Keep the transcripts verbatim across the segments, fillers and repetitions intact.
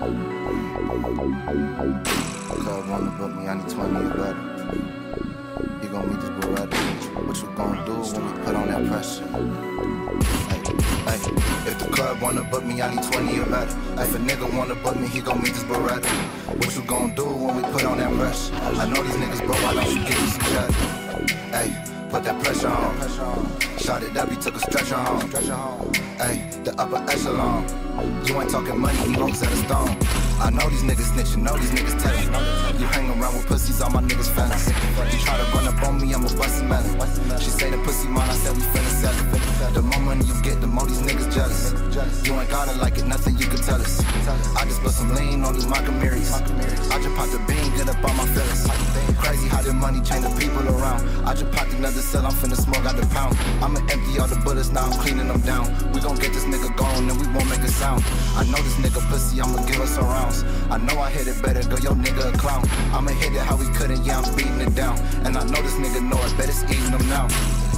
Club wanna book me, I need twenty or better. He gon' meet this Beretta. What you gon' do when we put on that pressure? Hey, hey. If the club wanna book me, I need twenty or better. If a nigga wanna book me, he gon' meet this Beretta. What you gon' do when we put on that pressure? I know these niggas broke, why don't you give me some cheddar? Hey, put that pressure on. Shot it up, he took a stretcher home. Hey, the upper echelon. You ain't talking money, he rose at a stone. I know these niggas snitching, know these niggas telling. You hang around with pussies, all my niggas fellas. You try to run up on me, I'ma bust him melon. She say the pussy mine, I said we finna sell it. The more money you get, the more these niggas jealous. You ain't gotta like it, nothing you can tell us. I just put some lean on these Macamaries. I just popped the bean, get up on my feelings. Crazy how the money change the people around. I just popped another cell, I'm finna smoke out the pound. I'ma empty all the bullets, now I'm cleaning them down. We gon' get this nigga gone and we won't make a sound. I know this nigga pussy, I'ma give us some rounds. I know I hit it better, girl, your nigga a clown. I'ma hit it how we couldn't, yeah, I'm beating it down. And I know this nigga know it, bet it's eating them now.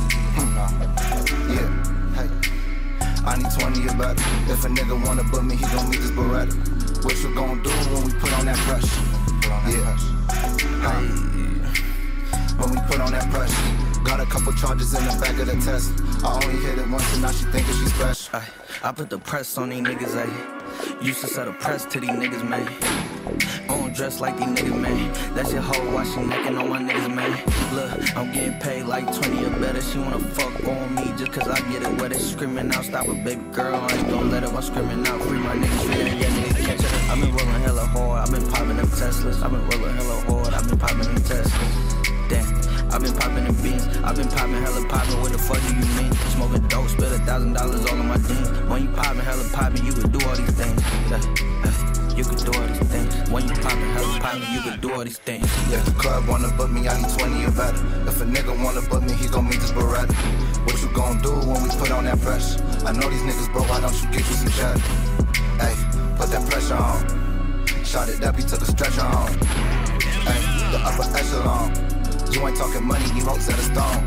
Yeah, hey. I need twenty or better. If a nigga wanna book me, he gon' meet this Beretta. What you gon' do when we put on that pressure? Yeah, hey. When we put on that pressure. Got a couple charges in the back of the test. I only hit it once and now she thinkin' she special. I, I put the press on these niggas, ayy. Used to set a press to these niggas, man. I don't dress like these niggas, man. That's your hoe, why she necking on my niggas, man. Look, I'm getting paid like twenty or better. She wanna fuck on me just cause I get it wetter. She screaming out, stop it, baby girl. I ain't gon' let her while screaming out. Free my niggas, free that, yeah, niggas catch her. I've been rolling hella hard, I've been popping them Teslas. I've been rolling hella hard, I've been popping them Teslas. Damn. I've been popping the beans, I've been popping hella popping, what the fuck do you mean? Smoking dope, spent a thousand dollars all on my jeans. When you popping hella popping, you could do all these things. Yeah, yeah, you could do all these things. When you popping hella popping, you could do all these things. Yeah, the club wanna book me, I need twenty or better. If a nigga wanna book me, he gon' meet this Beretta. What you gon' do when we put on that pressure? I know these niggas broke, why don't you get you some cheddar? Hey, put that pressure on. Shot it up, he took a stretcher home. Hey, the upper echelon. You ain't talking money, he rose at a stone.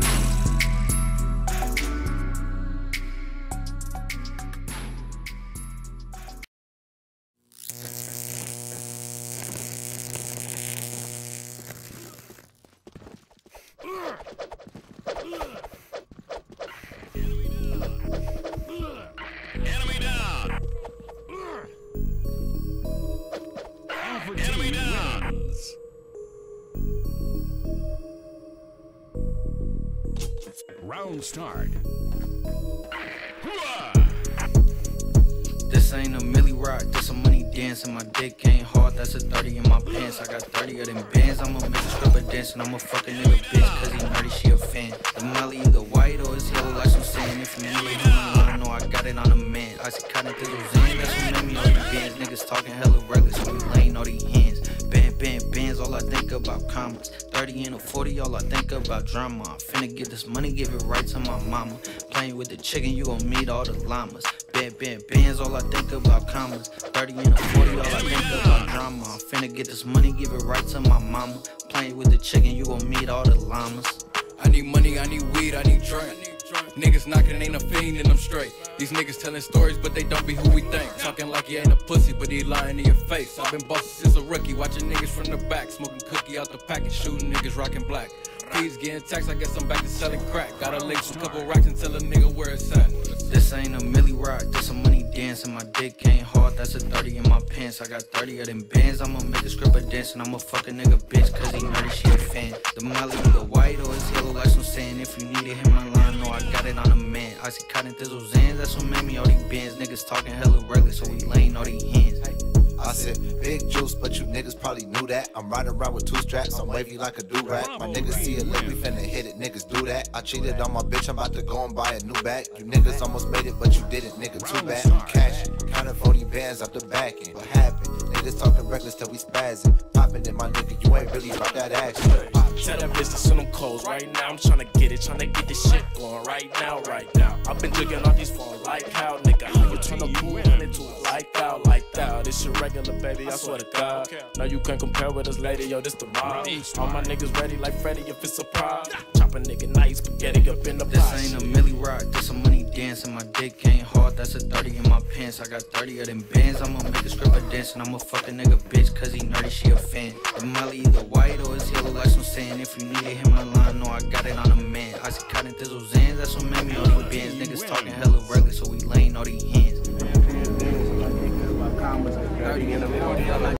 Enemy down. Enemy down. Round start. This ain't a milli rock, this a money dance. And my dick ain't hard, that's a thirty in my pants. I got thirty of them bands, I'ma make a stripper dance. And I'ma fuck a nigga bitch, cause he nerdy, she a fan. The molly either white or it's yellow like some sand. If you need it, I know I got it on a man. I see cotton through those in, that's what made me all these bands. Niggas talking hella reckless, so we laying all these hands. Band, band, bands, all I think about comments. thirty and a forty, all I think about drama. I'm finna get this money, give it right to my mama. Playing with the chicken, you gon' meet all the llamas. Band, band, bands, all I think about commas. thirty and a forty, all I think about drama. I'm finna get this money, give it right to my mama. Playing with the chicken, you gon' meet all the llamas. I need money, I need weed, I need drink. Niggas knocking, ain't a fiend and I'm straight. These niggas telling stories, but they don't be who we think. Talking like you ain't a pussy, but he lying in your face. I've been bossing since a rookie, watching niggas from the back. Smoking cookie out the packet, shooting niggas rocking black. Please getting taxed, I guess I'm back to selling crack. Gotta link a couple racks and tell a nigga where it's at. This ain't a milli rock, this a money dance. And my dick ain't hard, that's a thirty in my pants. I got thirty of them bands, I'ma make a stripper dance. And I'ma fuck a nigga bitch, cause he nerdy, she a fan. The molly either white or it's yellow like some sand. If you need it, hit my line, know I got it on a man. I see cotton thistles Zans, that's what made me all these bands. Niggas talking hella reckless, so we laying all these hands. I said, big juice, but you niggas probably knew that. I'm riding around with two straps, I'm wavy like a do-rag. My niggas see it lick, we finna hit it, niggas do that. I cheated on my bitch, I'm about to go and buy a new bag. You niggas almost made it, but you didn't, nigga, too bad. I'm cashing, counting forty bands out the back end. What happened? Niggas talking reckless till we spazzing. Popping in my nigga, you ain't really about that action. Tell that bitch to send them clothes right now. I'm tryna get it, tryna get this shit going right now, right now. I've been jigging off these phones like how, nigga. How you turn a cool hundred to a like that, like that. This shit regular, baby, I swear to God. No, you can't compare with us, lady, yo, this the mob. All my niggas ready like Freddy if it's a pride. Chop a nigga nice, spaghetti up in the pot. This ain't a Millie Rock, this a money dance, and my dick ain't hard, that's a thirty in my pants. I got thirty of them bands, I'ma make a stripper dance, and I'ma fuck a nigga bitch, cause he nerdy, she a fan. The Molly either white or it's yellow like some sand. If you need it, hit my line, no, I got it on a man. I see cotton thizzle Zans, that's what made me all these bands. Niggas talking hella regular, so we lane all these